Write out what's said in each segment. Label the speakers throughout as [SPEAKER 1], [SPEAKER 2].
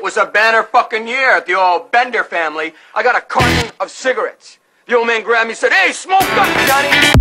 [SPEAKER 1] was a banner fucking year at the old Bender family. I got a carton of cigarettes. The old man grabbed me and said, "Hey, smoke up, Johnny!"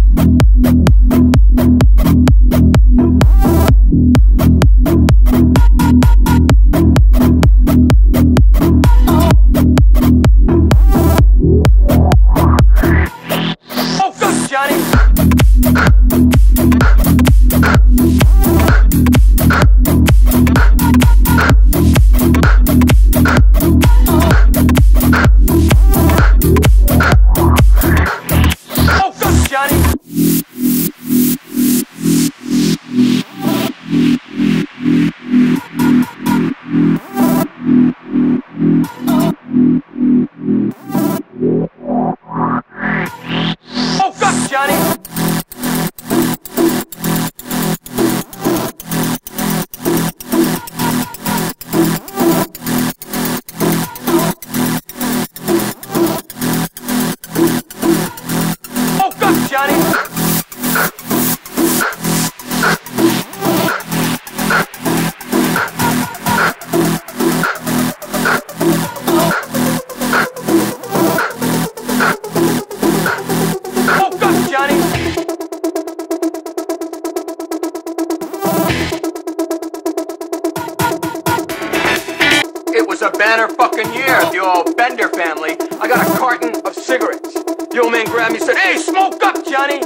[SPEAKER 1] It was a banner fucking year at the old Bender family. I got a carton of cigarettes. The old man grabbed me and said, "Hey, smoke up, Johnny!"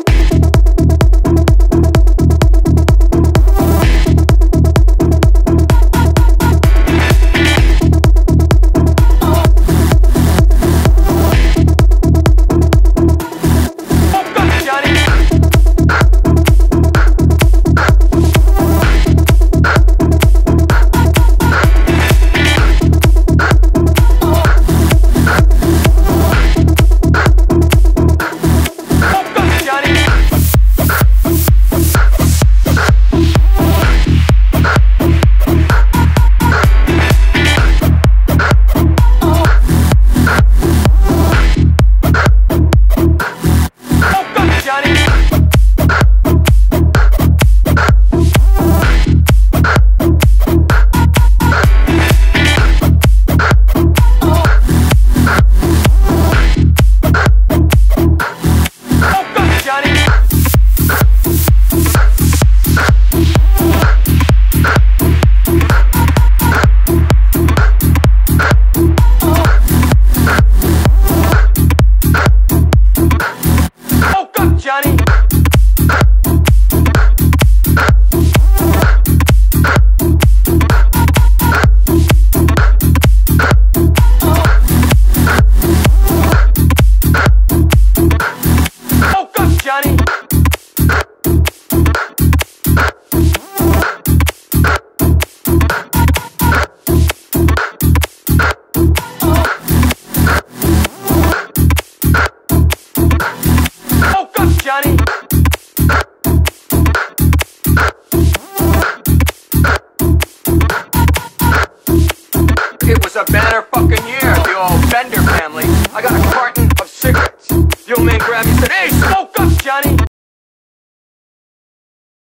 [SPEAKER 1] It was a banner fucking year at the old Bender family. I got a carton of cigarettes. The old man grabbed me